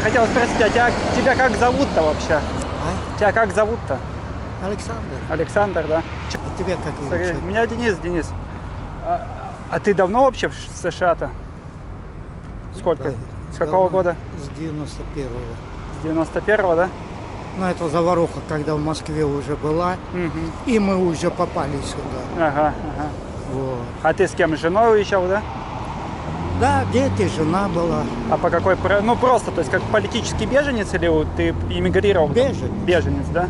Хотел спросить, а тебя как зовут-то вообще? А? Тебя как зовут-то? Александр. Александр, да? А тебя как Сергей. зовут? Меня Денис. А ты давно вообще в США-то? Сколько? Да, С какого давно. года? С 91-го. С 91-го, да? Ну, это заваруха, когда в Москве уже была, и мы уже попали сюда. Ага. Вот. А ты с кем? С женой уезжал, да? Да, дети, жена была. А по какой... Ну, просто, то есть, как политический беженец или ты эмигрировал? Беженец. Беженец, да?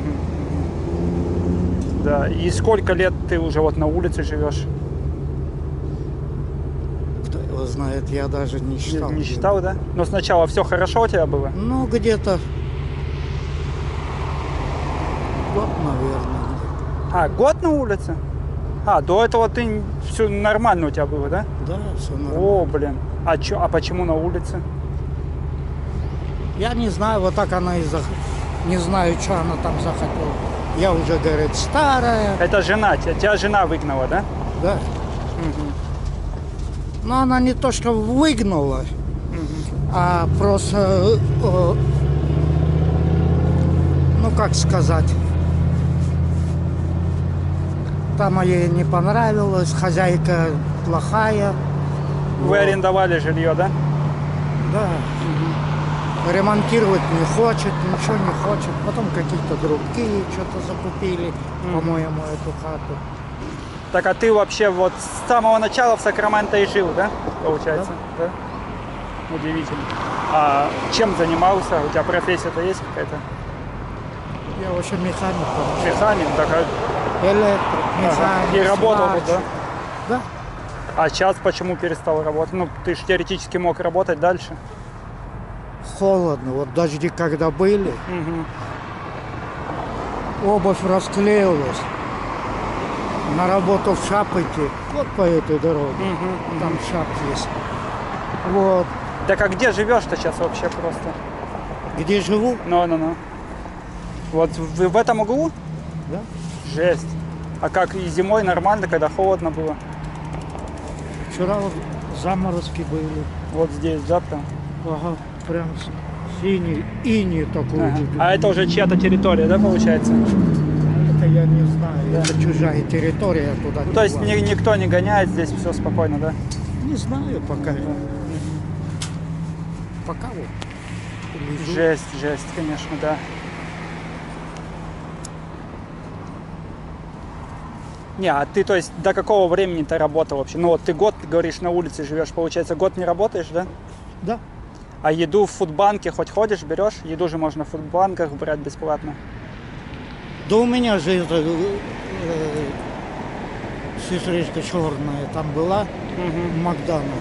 Да. И сколько лет ты уже вот на улице живешь? Кто его знает, я даже не считал. Не считал, да? Но сначала все хорошо у тебя было? Ну, где-то год, наверное. А, год на улице? А, до этого ты все нормально у тебя было, да? Да, все нормально. О, блин. А почему на улице? Я не знаю, вот так она не знаю, что она там захотела. Я уже, говорит, старая. Это жена, тебя жена выгнала, да? Да. Но она не то, что выгнала, а просто, ну как сказать, там ей не понравилось, хозяйка плохая. Вы Вот. арендовали жилье, да? Да. Ремонтировать не хочет, ничего не хочет. Потом какие-то другие что-то закупили, по-моему, эту хату. Так, а ты вообще вот с самого начала в Сакраменто и жил, да? Получается? Да. Удивительно. А чем занимался? У тебя профессия-то есть какая-то? Я вообще механик. Механик, так, Электрик, механик. и работал тут, да? Да. А сейчас почему перестал работать? Ну, ты же теоретически мог работать дальше. Холодно. Вот дожди когда были, обувь расклеилась. На работу в шап идти. Вот по этой дороге. Там шап есть. Вот. Так, а где живешь-то сейчас вообще просто? Где живу? Ну. Вот в этом углу? Да. Жесть. А как и зимой нормально, когда холодно было? Вчера вот заморозки были. Вот здесь, да, прям? Ага, прям синий, иней такой. Ага. А это уже чья-то территория, да, получается? Это я не знаю, Да. это чужая территория туда. Ну, не то есть влазит. никто не гоняет, здесь все спокойно, да? Не знаю пока. Пока вот. лежу. Жесть, конечно, да. Не, а ты, то есть, до какого времени ты работал вообще? Ну вот ты год, ты говоришь, на улице живешь, получается, год не работаешь, да? Да. А еду в фудбанке хоть ходишь, берешь? Еду же можно в фудбанках брать бесплатно. Да у меня же это, сестричка черная там была, в Макдана.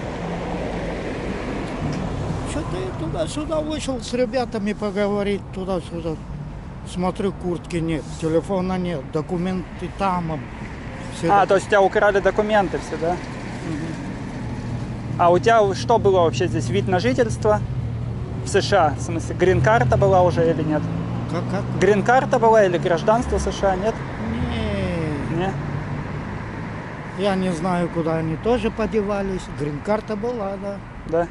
Что-то я туда-сюда вышел с ребятами поговорить, туда-сюда. Смотрю, куртки нет, телефона нет, документы там. Все То есть у тебя украли документы все, да? А у тебя что было вообще здесь? Вид на жительство в США? В смысле, грин-карта была уже или нет? Как? Грин-карта была или гражданство США, нет? Не, Не? я не знаю, куда они тоже подевались. Грин-карта была, да. Да?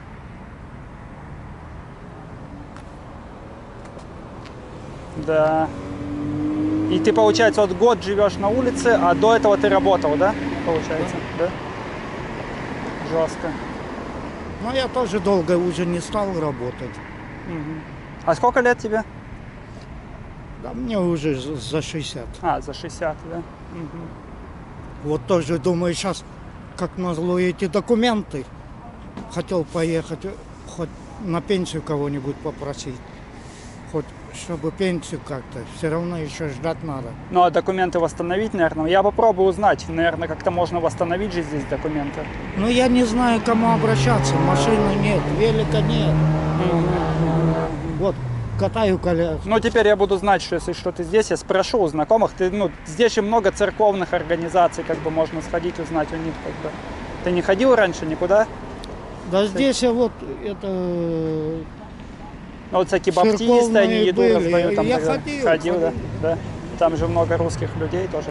Да. И ты, получается, вот год живешь на улице, а до этого ты работал, да? Получается, да? Жестко. Но я тоже долго уже не стал работать. А сколько лет тебе? Да мне уже за 60. За 60, да? Вот тоже думаю, сейчас, как назло, эти документы. Хотел поехать, хоть на пенсию кого-нибудь попросить. Хоть чтобы пенсию как-то. Все равно еще ждать надо. Ну, а документы восстановить, наверное? Я попробую узнать. Наверное, как-то можно восстановить же здесь документы. Ну, я не знаю, к кому обращаться. Машины нет, велика нет. Вот, катаю коляску. Ну, теперь я буду знать, что если что-то здесь, я спрошу у знакомых. Здесь же много церковных организаций, как бы можно сходить, узнать у них, как бы. Ты не ходил раньше никуда? Да здесь я вот это... Ну, вот всякие баптисты, они еду были. раздают. Там Я тогда. ходил. Да. Там же много русских людей тоже.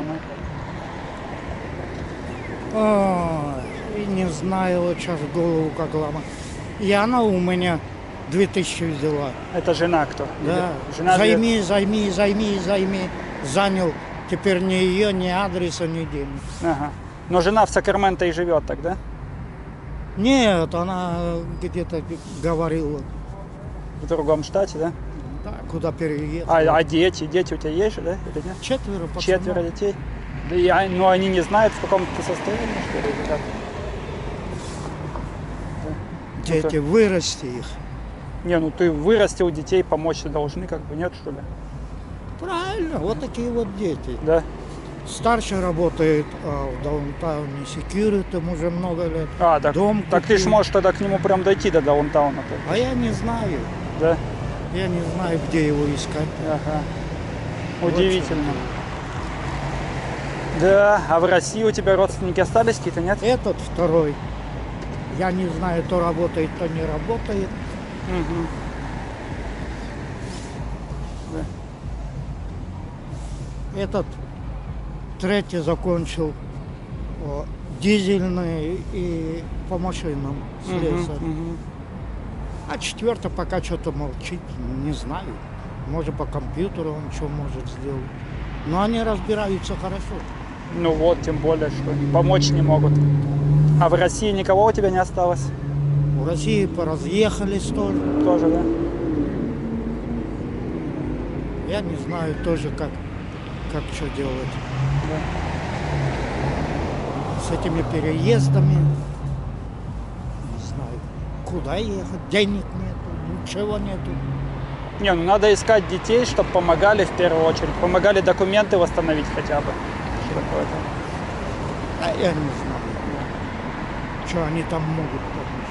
Ой, и не знаю, вот сейчас голову как ломать. Яна у меня 2000 взяла. Это жена кто? Да. Или жена живет? Займи. Занял. Теперь ни ее, ни адреса, ни денег. Ага. Но жена в Сакраменто и живет тогда? Нет, она где-то говорила, В другом штате, да? да, куда переехала. А дети? Дети у тебя есть же, да? Или нет? 4 пацанов. 4 детей? Да но они не знают, в каком ты состоянии, что ли, или как? Да. Дети, вырасти их. Не, ну ты вырастил детей, помочь должны, как бы, нет, что ли? Правильно, вот такие вот дети. Да? Старший работает в даунтауне security уже много лет. А, так, Дом так ты ж купил. можешь тогда к нему прям дойти до даунтауна. А я не знаю. Да? Я не знаю, где его искать. Ага. Вот Удивительно. Да, а в России у тебя родственники остались какие-то, нет? Этот второй. Я не знаю, то работает, то не работает. Мгм. Этот третий закончил дизельный и по машинам слесарь. Мгм. А четвертый пока что-то молчит, не знаю. Может, по компьютеру он что может сделать. Но они разбираются хорошо. Ну вот, тем более, что помочь не могут. А в России никого у тебя не осталось? В России поразъехались тоже. Тоже, да? Я не знаю тоже, как что делать. Да. С этими переездами. Не знаю, куда ехать. Денег нету, ничего нету. Не, ну надо искать детей, чтобы помогали в первую очередь. Помогали документы восстановить хотя бы. Что такое-то? А я не знаю, что они там могут помочь.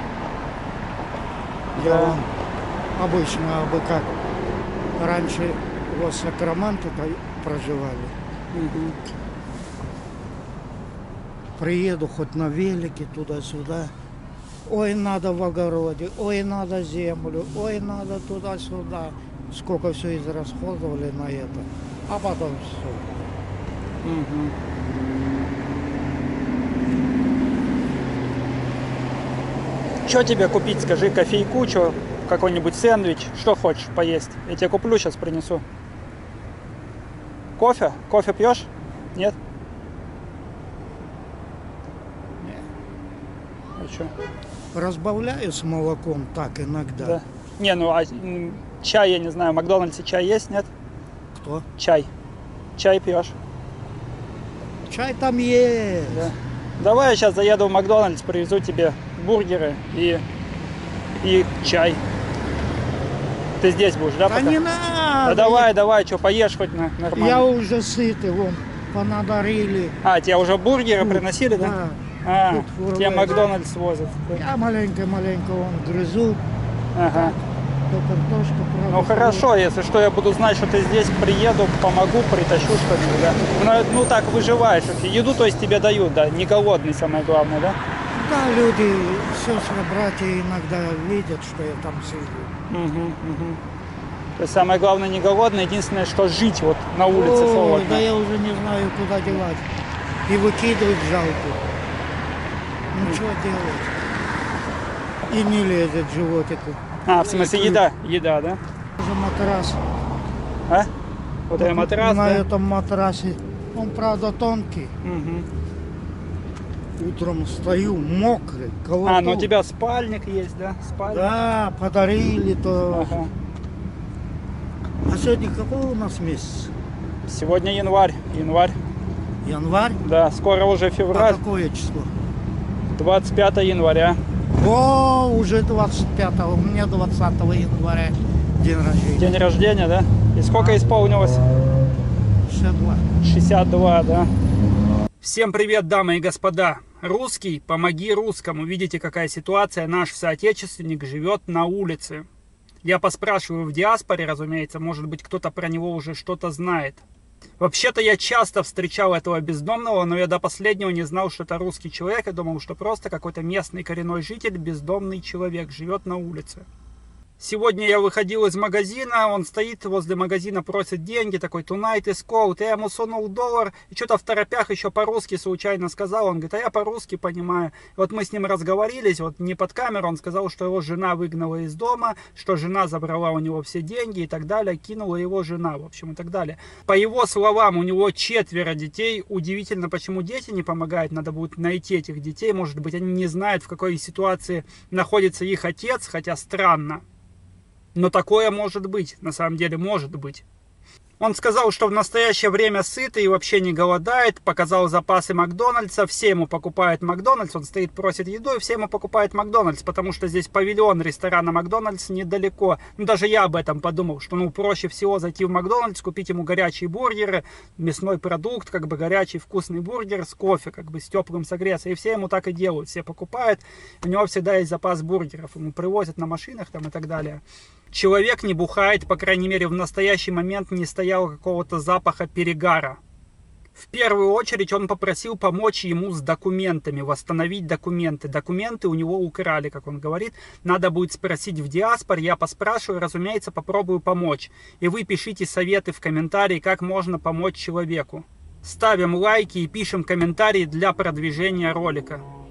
Я Да. вам обычно бы как раньше в Сакраменто проживали. Мгм. Приеду хоть на велике туда-сюда. Ой, надо в огороде, ой, надо землю, ой, надо туда-сюда. Сколько все израсходовали на это. А потом все. Мгм. Что тебе купить, скажи, кофейку, что, какой-нибудь сэндвич, что хочешь поесть? Я тебе куплю, сейчас принесу. Кофе? Кофе пьешь? Нет? А что? Разбавляю с молоком так иногда. Да. Не, ну чай, я не знаю, в Макдональдсе чай есть, нет? Кто? Чай. Чай пьешь? Чай там есть. Да. Давай я сейчас заеду в Макдональдс, привезу тебе бургеры и чай. Ты здесь будешь, да, Да пока? не надо. Да давай, что, поешь хоть нормально. Я уже сытый, вон, понадарили. А, тебе уже бургеры приносили, да? Да. А, Тут тебе урвали. Макдональдс возят. Да. Я маленько-маленько вон грызу. Ага. То картошку, правда. Ну хорошо, если что, я буду знать, что ты здесь, приеду, помогу, притащу что-нибудь, да? Ну так выживаешь. Еду, то есть тебе дают, да? Не голодный, самое главное, да? Да, люди, сестры, братья иногда видят, что я там сижу. Угу. То есть самое главное не голодный, единственное, что жить вот на улице Ой, холодно. да я уже не знаю, куда девать. И выкидывать жалко. Ну что делать? И не лезет животику. А, в смысле еда, да? За матрас. А? Вот это матрас, На да? этом матрасе. Он, правда, тонкий. Мгм. Утром стою мокрый, колоту. А, ну у тебя спальник есть, да? Спальник? Да, подарили то. Ага. А сегодня какой у нас месяц? Сегодня январь. Январь? Да, скоро уже А февраль. какое число? 25 января. О, уже 25-го. У меня 20 января день рождения. День рождения, да? И сколько исполнилось? 62. 62, да. Всем привет, дамы и господа. Русский, помоги русскому. Видите, какая ситуация. Наш соотечественник живет на улице. Я поспрашиваю в диаспоре, разумеется, может быть, кто-то про него уже что-то знает. Вообще-то я часто встречал этого бездомного, но я до последнего не знал, что это русский человек. Я думал, что просто какой-то местный коренной житель, бездомный человек, живет на улице. Сегодня я выходил из магазина, он стоит возле магазина, просит деньги, такой tonight is cold. Я ему сунул $1 и что-то в торопях еще по-русски случайно сказал. Он говорит, а я по-русски понимаю. И вот мы с ним разговорились, вот не под камеру, он сказал, что его жена выгнала из дома, что жена забрала у него все деньги и так далее, кинула его жена, в общем, и так далее. По его словам, у него 4 детей. Удивительно, почему дети не помогают, надо будет найти этих детей. Может быть, они не знают, в какой ситуации находится их отец, хотя странно. Но такое может быть, на самом деле может быть. Он сказал, что в настоящее время сыт и вообще не голодает, показал запасы Макдональдса, все ему покупают Макдональдс, он стоит, просит еду, и все ему покупают Макдональдс, потому что здесь павильон ресторана Макдональдс недалеко. Ну, даже я об этом подумал, что проще всего зайти в Макдональдс, купить ему горячие бургеры, мясной продукт, как бы горячий вкусный бургер с кофе, как бы с теплым согреться, и все ему так и делают, все покупают, у него всегда есть запас бургеров, ему привозят на машинах там и так далее. Человек не бухает, по крайней мере в настоящий момент не стояло какого-то запаха перегара. В первую очередь он попросил помочь ему с документами, восстановить документы. Документы у него украли, как он говорит. Надо будет спросить в диаспоре, я поспрашиваю, разумеется, попробую помочь. И вы пишите советы в комментарии, как можно помочь человеку. Ставим лайки и пишем комментарии для продвижения ролика.